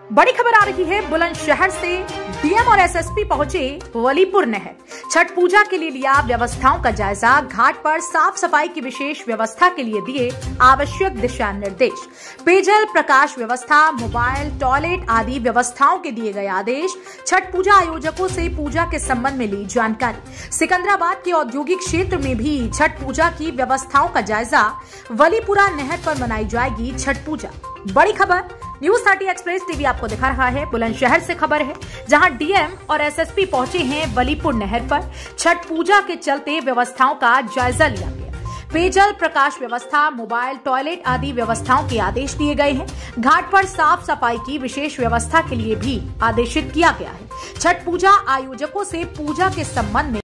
बड़ी खबर आ रही है बुलंदशहर से। डीएम और एसएसपी पहुंचे वलीपुर नहर। छठ पूजा के लिए लिया व्यवस्थाओं का जायजा। घाट पर साफ सफाई की विशेष व्यवस्था के लिए दिए आवश्यक दिशा निर्देश। पेयजल, प्रकाश व्यवस्था, मोबाइल, टॉयलेट आदि व्यवस्थाओं के दिए गए आदेश। छठ पूजा आयोजकों से पूजा के संबंध में ली जानकारी। सिकंदराबाद के औद्योगिक क्षेत्र में भी छठ पूजा की व्यवस्थाओं का जायजा। वलीपुरा नहर पर मनाई जाएगी छठ पूजा। बड़ी खबर न्यूज 30 एक्सप्रेस टीवी आपको दिखा रहा है। बुलंदशहर से खबर है, जहां डीएम और एसएसपी पहुंचे हैं वलीपुर नहर पर। छठ पूजा के चलते व्यवस्थाओं का जायजा लिया गया। पेयजल, प्रकाश व्यवस्था, मोबाइल, टॉयलेट आदि व्यवस्थाओं के आदेश दिए गए हैं। घाट पर साफ सफाई की विशेष व्यवस्था के लिए भी आदेशित किया गया है। छठ पूजा आयोजकों से पूजा के संबंध में